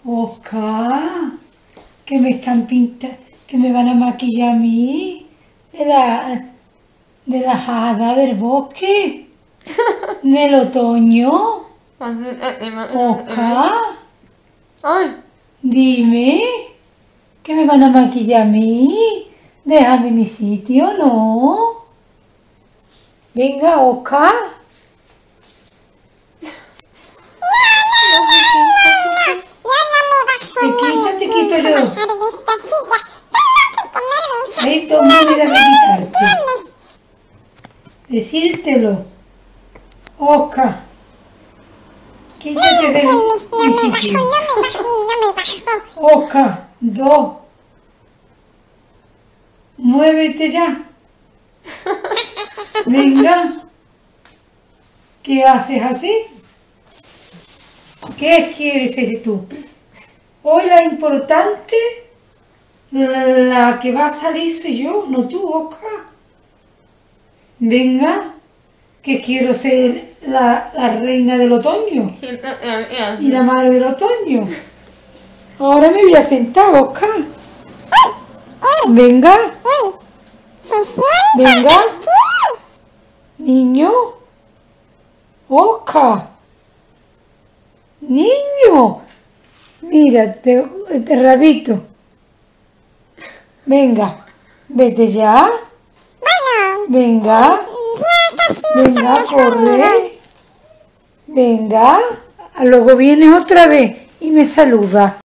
Oscar, que me están pintando, que me van a maquillar a mí de las hadas del bosque, del otoño. Oscar, Ay, dime, que me van a maquillar a mí. Déjame mi sitio, ¿no? Venga, Oscar. Te quito yo. Ahí toma, mira, de quitarte. Decírtelo. Oscar, quítate de mi sitio. Oscar, 2. Muévete ya. Venga. ¿Qué haces así? ¿Qué quieres ser tú? Hoy la importante, la que va a salir soy yo, no tú, Oscar. Venga, que quiero ser la reina del otoño y la madre del otoño. Ahora me voy a sentar, Oscar. Venga. Venga. Niño. Oscar. Niño. Mira, este rabito. Venga. Vete ya. Venga. Venga, corre. Venga. Luego vienes otra vez y me saluda.